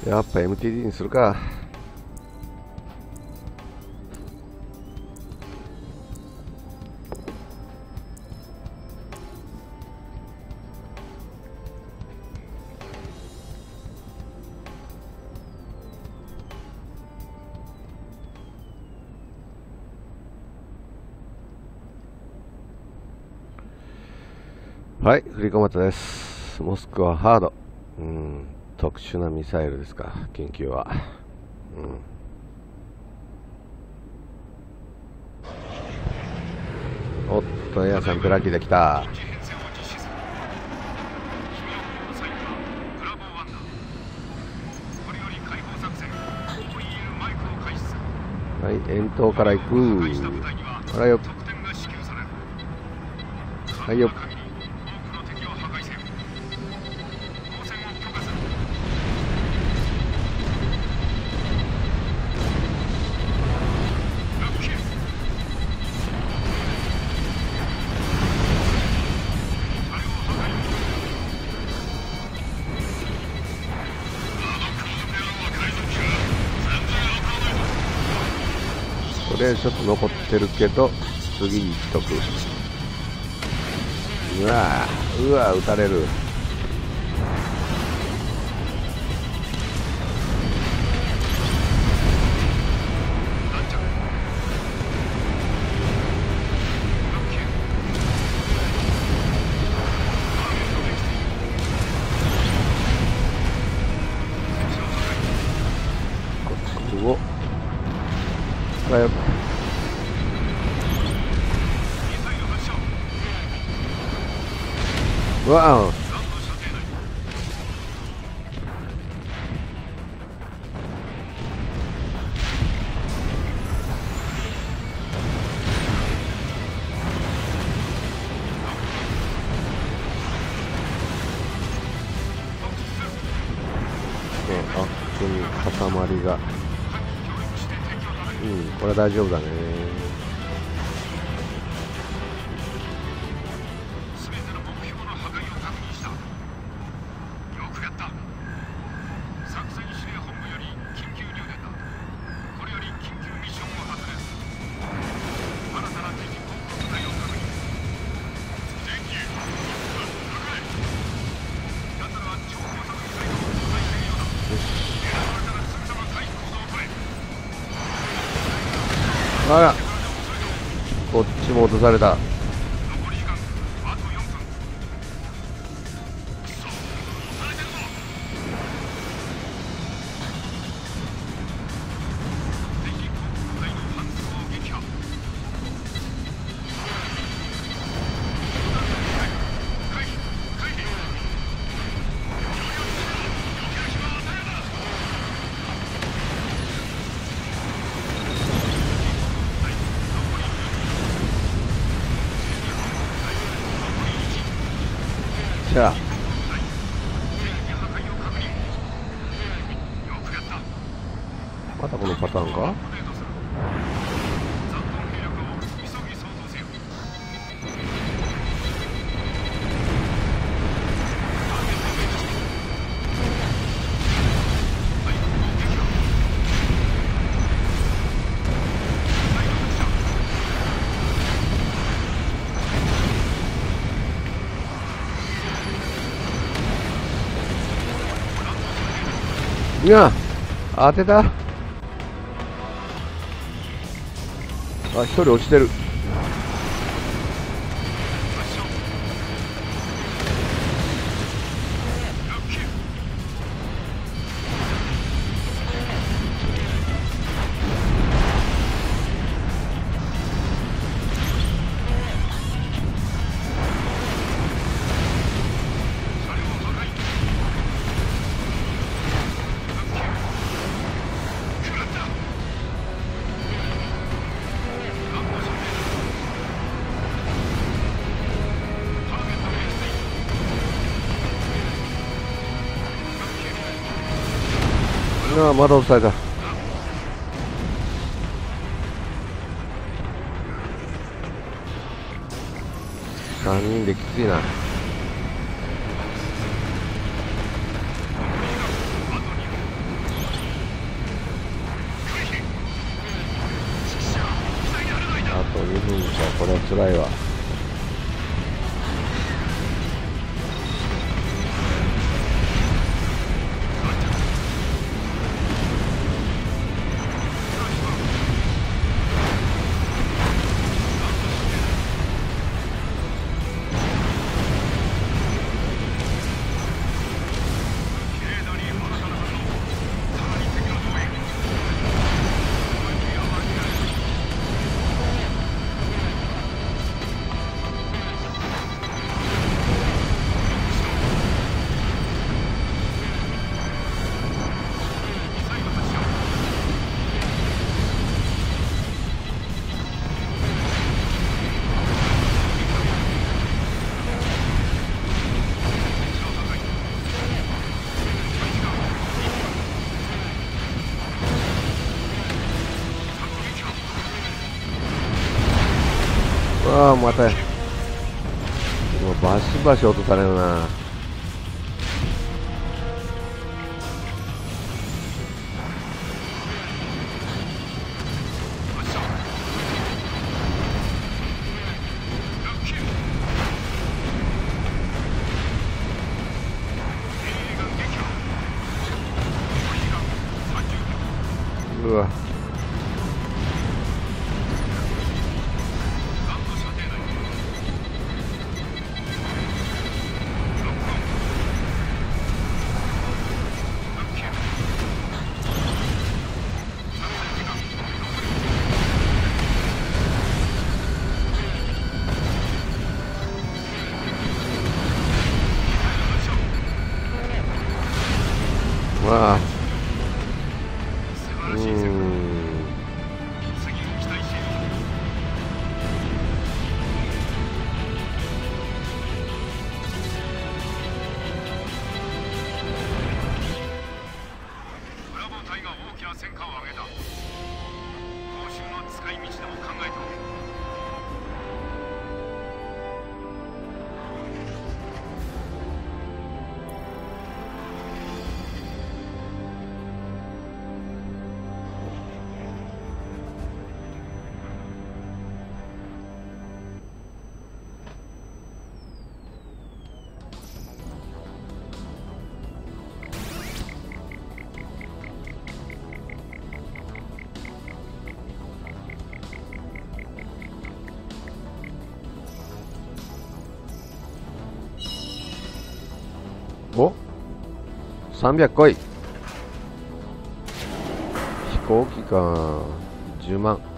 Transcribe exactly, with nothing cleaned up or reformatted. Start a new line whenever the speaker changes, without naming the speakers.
やっぱ エムティーディー にするか。はい、フリコマタです。モスクワハード。うん、特殊なミサイルですか、研究は。うん、おっと、エアさんペラキできた。はい、遠投から行く。あらよ。はいよ。とりあえずちょっと残ってるけど、次に行っとく。うわー、うわー、撃たれる。おっ、あよ。うわー、あ、ここに塊が。うん、これは大丈夫だね。あら、こっちも落とされた。じゃあまたこのパターンか。いや、当てた。あ、一人落ちてる。ああ、まだ押さえた。さんにんできついな。 辛いわ。ああ、またもうバシバシ落とされるな。うわ、まあ、うーん。
ブラボー隊が大きな戦果を上げた。報酬の使い道でも考えておけ。
お、さんびゃく来い。飛行機かじゅうまん。